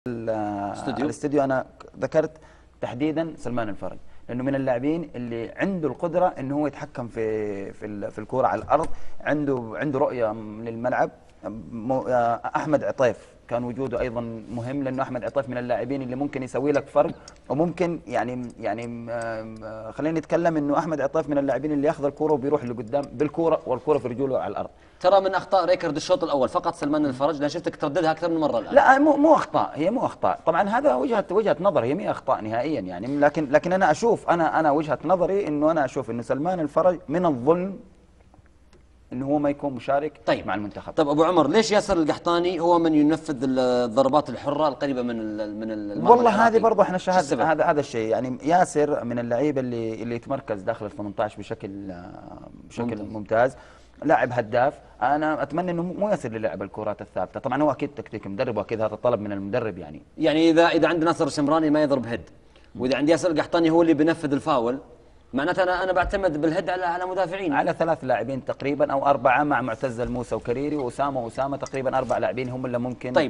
الاستوديو انا ذكرت تحديدا سلمان الفرج، لانه من اللاعبين اللي عنده القدره انه هو يتحكم في الكوره على الارض، عنده رؤيه للملعب. احمد عطيف كان وجوده ايضا مهم، لانه احمد عطيف من اللاعبين اللي ممكن يسوي لك فرق، وممكن خلينا نتكلم انه احمد عطيف من اللاعبين اللي ياخذ الكوره وبيروح لقدام بالكوره والكوره في رجوله على الارض. ترى من اخطاء ريكارد الشوط الاول فقط سلمان الفرج، لان شفتك ترددها اكثر من مره الان. لا مو اخطاء، هي مو اخطاء طبعا، هذا وجهه نظر، هي مي اخطاء نهائيا يعني، لكن انا اشوف، انا وجهه نظري انه انا اشوف انه سلمان الفرج من الظلم انه هو ما يكون مشارك طيب مع المنتخب. طيب ابو عمر، ليش ياسر القحطاني هو من ينفذ الضربات الحره القريبه من المرمى؟ والله هذه برضه احنا شاهدنا هذا الشيء، يعني ياسر من اللعيبه اللي يتمركز داخل ال 18 بشكل ممتاز، لاعب هداف. انا اتمنى انه مو ياسر اللي لعب الكرات الثابته، طبعا هو اكيد تكتيك مدرب واكيد هذا طلب من المدرب يعني اذا عند ناصر الشمراني ما يضرب هيد، واذا عند ياسر القحطاني هو اللي بينفذ الفاول، معناته انا بعتمد بالهيد على مدافعين، على 3 لاعبين تقريبا او 4 مع معتز الموسى وكريري واسامه تقريبا 4 لاعبين هم اللي ممكن. طيب